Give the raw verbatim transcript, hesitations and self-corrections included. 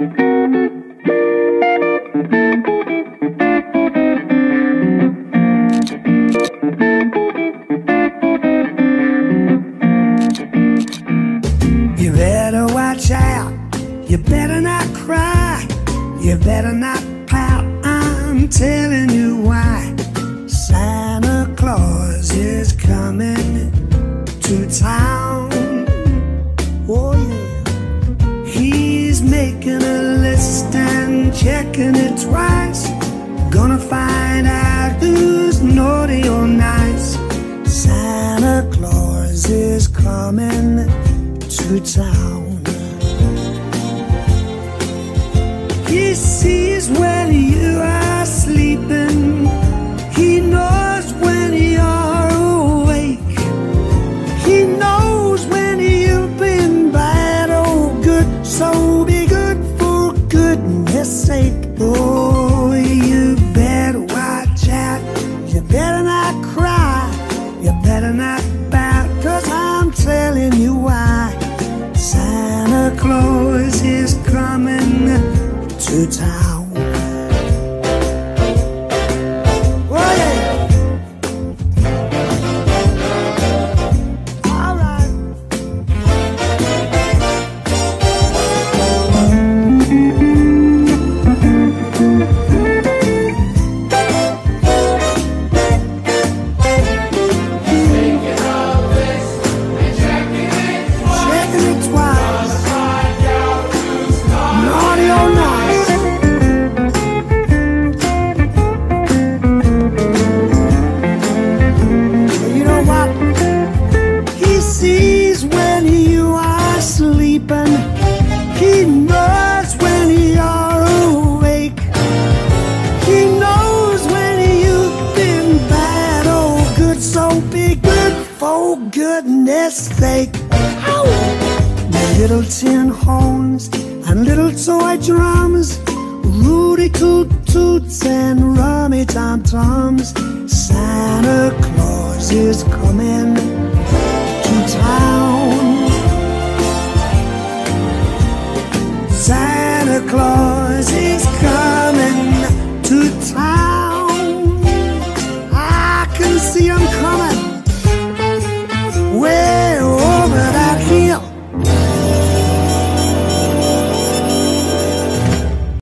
You better watch out, you better not cry, you better not pout, I'm telling you why. Santa Claus is coming to town. Oh yeah. He's making a list and checking it twice. Gonna find out who's naughty or nice. Santa Claus is coming to town. He sees when you are sleeping. He knows when you're awake. He knows when you've been bad or good. So be good for goodness sake. Oh, you better watch out. You better not cry. You better not pout, 'cause I'm telling you why. Santa Claus is coming to town. He knows when you're awake. He knows when you've been bad or good. So be good for goodness sake. Ow! Little tin horns and little toy drums, Rudy toot toots and rummy tom toms. Santa Claus is coming